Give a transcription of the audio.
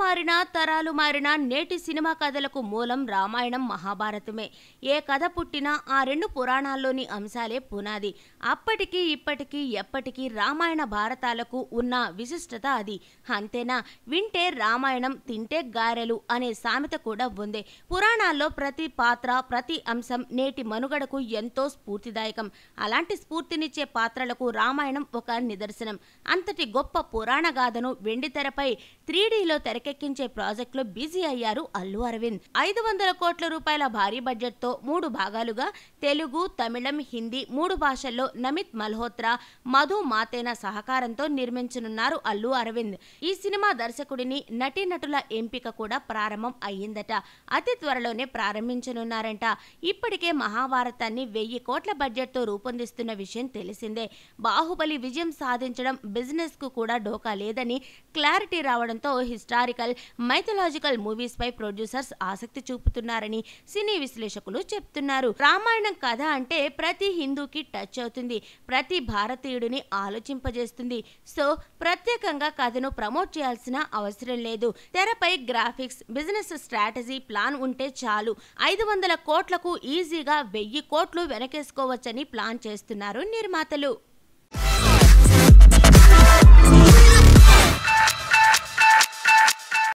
మారినా తరాలు మారినా నేటి సినిమా కథలకు మూలం రామాయణం మహాభారతమే. ఏ కథ పుట్టినా ఆ రెండు పురాణాల్లోని అంశాలే పునాది. అప్పటికి ఇప్పటికీ ఎప్పటికీ రామాయణ భారతాలకు ఉన్న విశిష్టత అది. అంతేనా, వింటే రామాయణం తింటే గారెలు అనే సామెత కూడా ఉంది. పురాణాల్లో ప్రతి పాత్ర ప్రతి అంశం నేటి మనుగడకు ఎంతో స్ఫూర్తిదాయకం. అలాంటి స్ఫూర్తినిచ్చే పాత్రలకు రామాయణం ఒక నిదర్శనం. అంతటి గొప్ప పురాణ గాథను వెండితెరపై 3Dలో తెరకెక్కించే ప్రాజెక్టులో బిజీ అయ్యారు అల్లు అరవింద్. 500 కోట్ల రూపాయల భారీ బడ్జెట్తో 3 భాగాలుగా తెలుగు, తమిళం, హిందీ 3 భాషల్లో నమిత్ మల్హోత్రా, మధు మాతేనా సహకారంతో నిర్మించనున్నారు అల్లు అరవింద్. ఈ సినిమా దర్శకుడిని, నటీనటుల ఎంపిక కూడా ప్రారంభం అయ్యిందట. అతి త్వరలోనే ప్రారంభించనున్నారంట. ఇప్పటికే మహాభారతాన్ని 1000 కోట్ల బడ్జెట్తో రూపొందిస్తున్న విషయం తెలిసిందే. బాహుబలి విజయం సాధించడం బిజినెస్ కు కూడా డోకా లేదని క్లారిటీ రావడంతో హిస్టారికల్, మైథలాజికల్ మూవీస్ పై ప్రొడ్యూసర్స్ ఆసక్తి చూపుతున్నారని సినీ విశ్లేషకులు చెప్తున్నారు. రామాయణం కథ అంటే ప్రతి హిందూకి టచ్ అవుతుంది, ప్రతి భారతీయుడిని ఆలోచింపజేస్తుంది. సో ప్రత్యేకంగా కథను ప్రమోట్ చేయాల్సిన అవసరం లేదు. తెరపై గ్రాఫిక్స్, బిజినెస్ స్ట్రాటజీ ప్లాన్ ఉంటే చాలు. 500 కోట్లకు ఈజీగా 1000 కోట్లు వెనకేసుకోవచ్చని ప్లాన్ చేస్తున్నారు నిర్మాతలు.